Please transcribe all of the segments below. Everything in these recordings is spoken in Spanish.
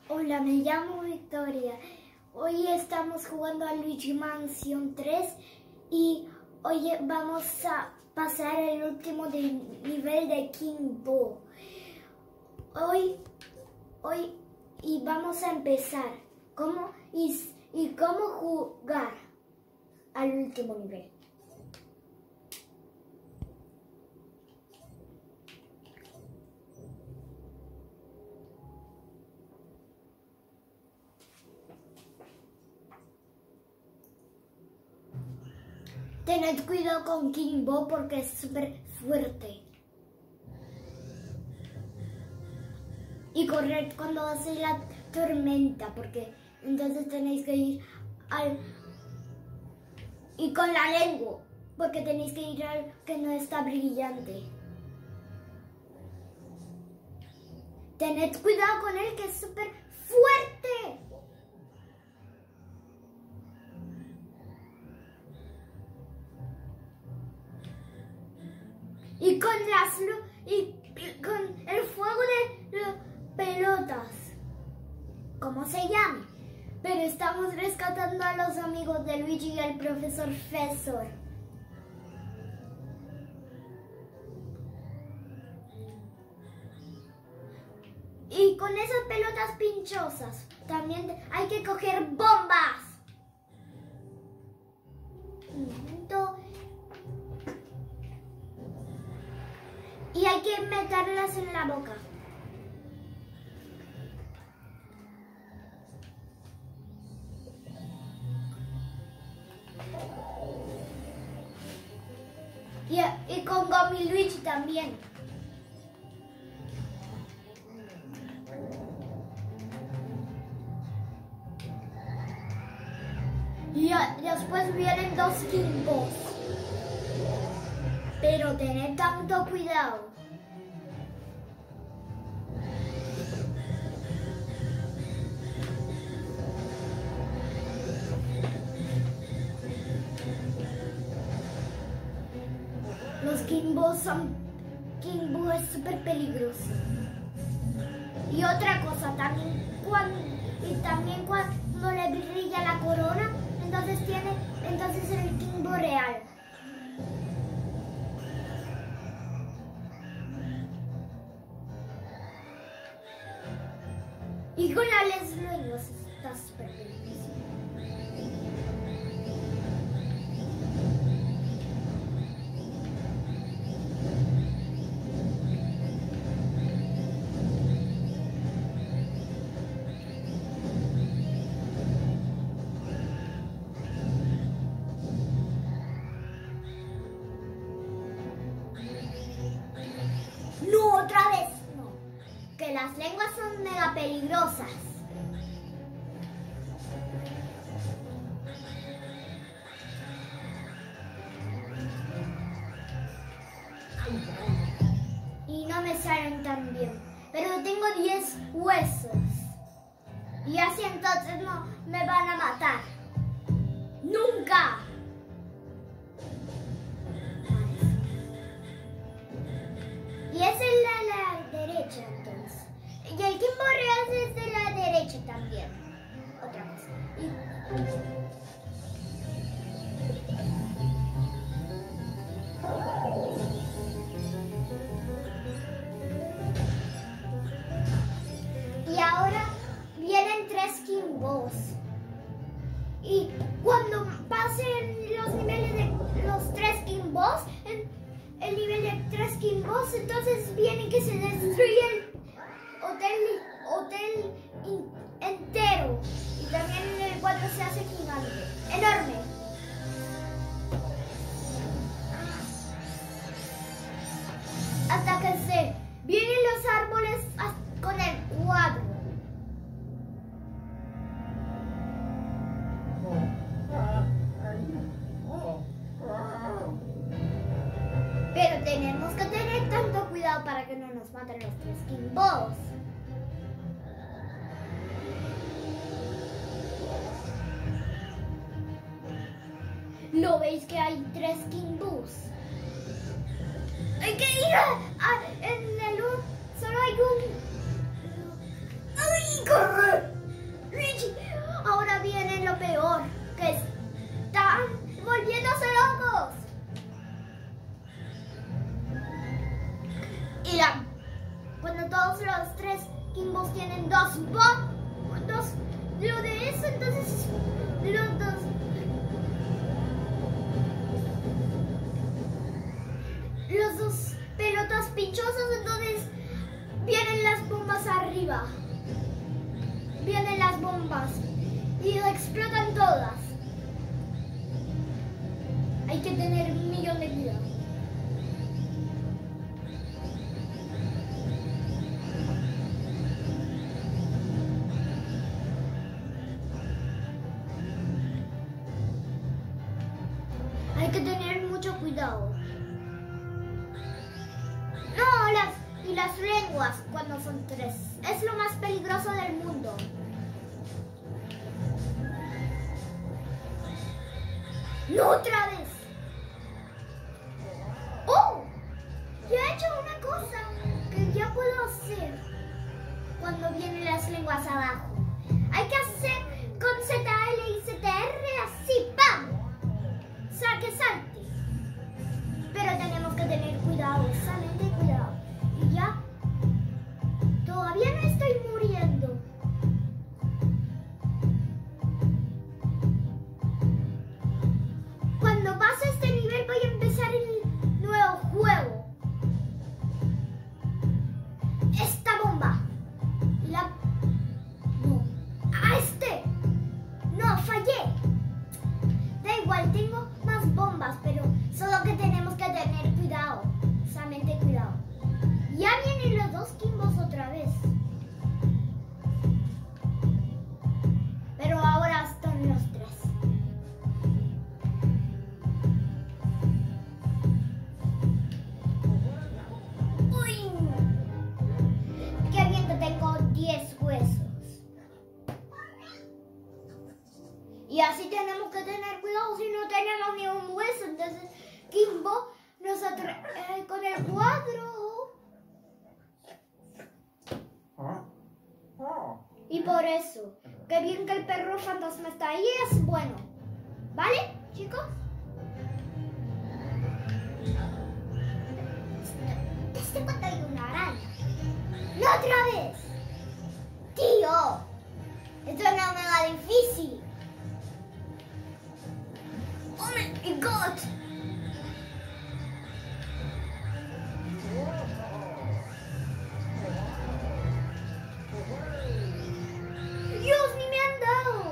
Hola, me llamo Victoria. Hoy estamos jugando a Luigi Mansion 3 y hoy vamos a pasar el último nivel de King Boo. Hoy y vamos a empezar cómo jugar al último nivel. Tened cuidado con King Boo porque es súper fuerte. Y correr cuando hace la tormenta, porque entonces tenéis que ir al... Y con la lengua, porque tenéis que ir al que no está brillante. Tened cuidado con él que es súper fuerte. Y con el fuego de las pelotas, como se llame. Pero estamos rescatando a los amigos de Luigi y al profesor Fessor. Y con esas pelotas pinchosas también hay que coger bombas. Un momento. Y hay que meterlas en la boca. Y con Gummy Luigi también. Y después vienen dos King Boos. Pero tened tanto cuidado. Los King Boos es súper peligroso. Y otra cosa, también cuando le brilla la corona, entonces es el King Boo real. Y con la Leslie está súper peligroso. No, otra vez no. Que las lenguas son mega peligrosas. Y no me salen tan bien. Pero tengo 10 huesos. Y así entonces no me van a matar. ¡Nunca! Y es en la derecha entonces. Y el King Boo real es de la derecha también. Otra cosa. Y ahora vienen 3 King Boos. Y cuando pasen los niveles de los 3 King Boos, el nivel de 3 King Boos, entonces viene que se destruye el hotel entero. Y también el cuadro se hace gigante, enorme. Hasta que se vienen los árboles con el cuadro. Pero tenemos que tener tanto cuidado para que no nos maten los 3 King Boos. ¿No veis que hay 3 King Boos? Hay que ir en el solo hay un... ¡Ay, corre! lo de eso, entonces los dos pelotas pinchosas, entonces vienen las bombas arriba. Vienen las bombas y explotan todas. Hay que tener un millón de cuidado. Hay que tener mucho cuidado. No, y las lenguas cuando son 3. Es lo más peligroso del mundo. ¡No, otra vez! ¡Oh! Ya he hecho una cosa que ya puedo hacer cuando vienen las lenguas abajo. Hay que hacer con ZL y ZR así, ¡pam! ¡Que salte! Pero tenemos que tener cuidado, solamente cuidado. Y ya, todavía no estoy muriendo. Cuando pase este nivel voy a empezar el nuevo juego. Esta bomba. No. ¡A este! No, fallé. Da igual, tengo más bombas, pero solo que tenemos que tener cuidado. Solamente cuidado. Ya vienen los dos Kimbos otra vez. Pero ahora están los 3. ¡Uy! ¡Qué bien que tengo 10 huesos! Y así tenemos que tener cuidado si no tenemos ni un hueso. Entonces Kimbo nos atrae con el cuadro. Y por eso, qué bien que el perro fantasma está ahí, es bueno. ¿Vale, chicos? ¿Desde cuándo hay una araña? ¡No otra vez! ¡Tío! Esto no me va difícil. ¡Oh my God! ¡Dios, ni me han dado!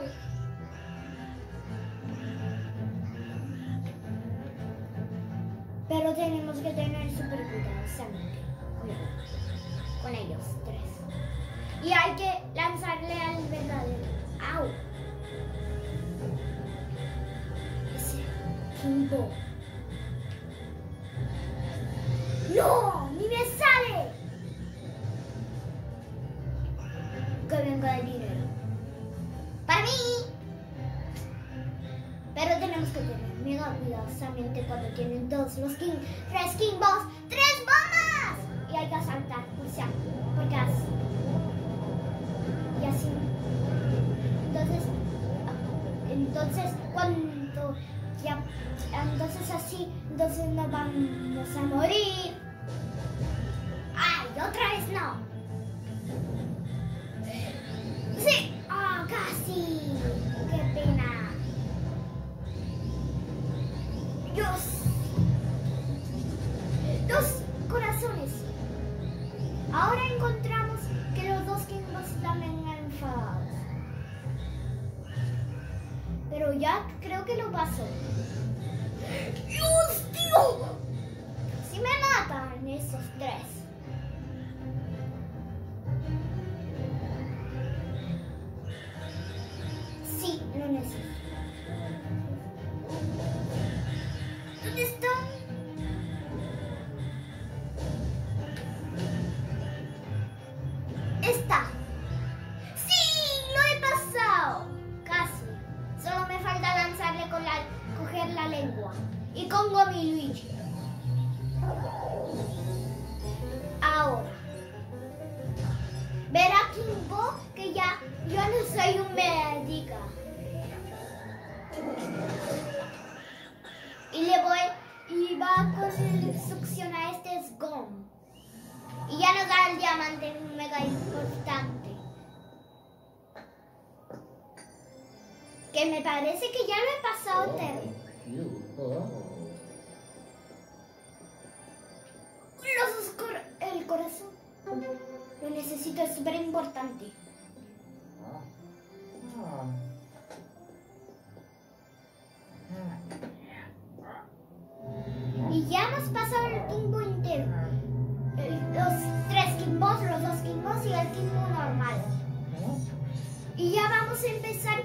Pero tenemos que tener súper cuidado, solamente. Con ellos 3. Y hay que lanzarle al verdadero. ¡Au! Kimbo. ¡No! ¡Ni me sale! Que venga el dinero. ¡Para mí! Pero tenemos que tener mega cuidado solamente cuando tienen 2 los 3 Kimbos, 3 bombas. Y hay que saltar, porque así. Y así. Entonces cuando ya, entonces así, entonces no vamos a morir. ¡Ay, otra vez no! ¡Sí! ¡Oh, casi! ¡Qué pena! ¡Dios! 2 corazones. Ahora encontramos que los 2 Kimbos están enfadados. Pero ya creo que lo pasó. ¡Dios, tío! Si me matan esos 3. Sí, lo necesito. ¿Dónde están? Está. ¡Sí! ¡Lo he pasado! Casi. Solo me falta lanzarle coger la lengua. Y con Gomi Luigi. Ahora. Verá Kimbo que ya yo no soy un médica. Y va a succionar este Sgom. Y ya nos da el diamante mega importante. Que me parece que ya lo he pasado entero. El corazón. Lo necesito, es súper importante. Y ya hemos pasado el Kimbo entero. Los 3 Kimbos, los 2 Kimbos y el Kimbo normal. Y ya vamos a empezar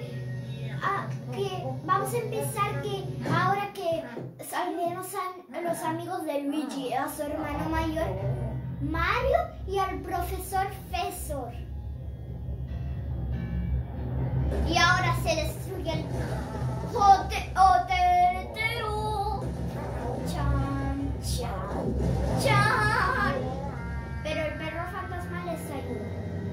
que ahora que salieron los amigos de Luigi, a su hermano mayor, Mario, y al profesor Fesor. Y ahora se destruye el hotelero. Chan, chan, chan. Pero el perro fantasma les ayuda.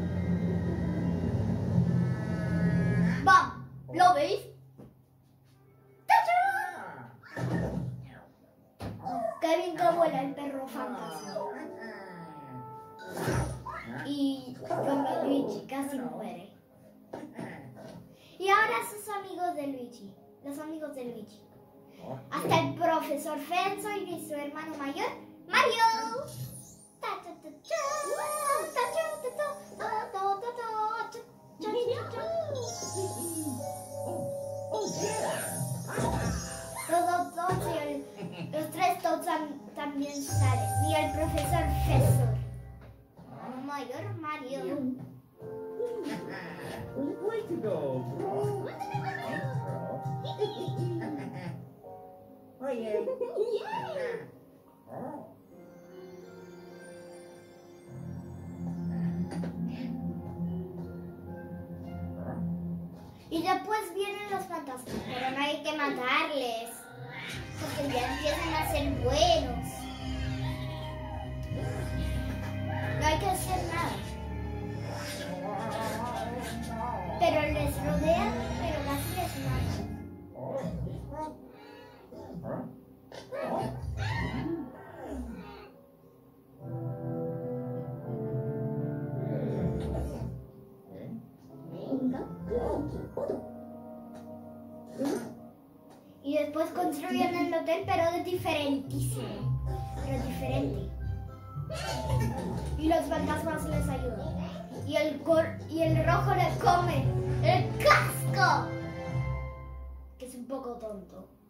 ¡Vamos! ¿Lo veis? ¡Tachán! ¡Qué bien que vuela el perro fantasma! Y como Luigi casi muere. Y ahora sus amigos de Luigi. Los amigos de Luigi. Hasta el profesor Fenzo y su hermano mayor, Mario. Los 3 todos también salen. Y el profesor Fesor. Mayor Mario. Way to go, bro. Oye. Y después vienen los fantasmas, pero no hay que matarles, porque ya empiezan a ser buenos. No hay que hacer nada. Pero les rodean, pero casi les matan. Y después construyen el hotel, pero es diferentísimo. Pero diferente. Y los fantasmas les ayudan. Y el rojo le come el casco. Que es un poco tonto.